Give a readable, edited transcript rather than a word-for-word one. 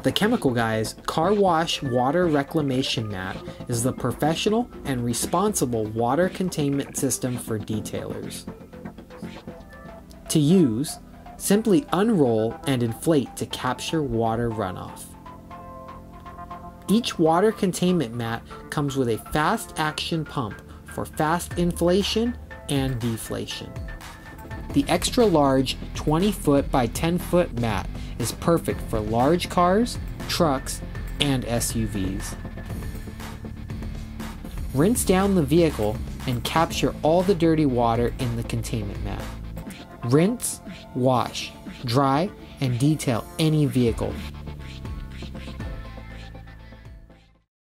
The chemical guy's car wash water reclamation mat is the professional and responsible water containment system for detailers. To use, simply unroll and inflate to capture water runoff. Each water containment mat comes with a fast action pump for fast inflation and deflation. The extra large 20-foot by 10-foot mat is perfect for large cars, trucks, and SUVs. Rinse down the vehicle and capture all the dirty water in the containment mat. Rinse, wash, dry, and detail any vehicle